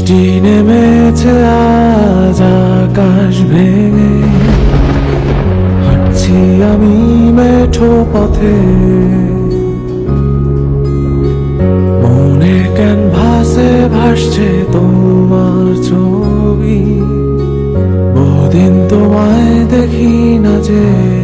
বৃষ্টি নেমেছে আজ আকাশ ভেঙে, হাঁটছি আমি মেঠো পথে। মনের ক্যানভাসে ভাসছে তোমার ছবি, বহুদিন তোমায় দেখি না যে।